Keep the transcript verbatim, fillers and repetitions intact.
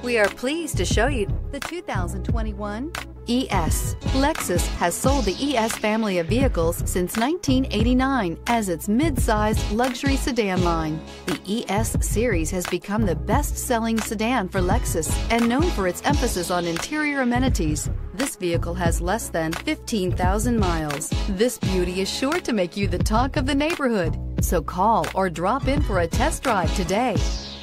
We are pleased to show you the two thousand twenty-one E S. Lexus has sold the E S family of vehicles since nineteen eighty-nine as its mid-sized luxury sedan line. The E S series has become the best-selling sedan for Lexus and known for its emphasis on interior amenities. This vehicle has less than fifteen thousand miles. This beauty is sure to make you the talk of the neighborhood. So call or drop in for a test drive today.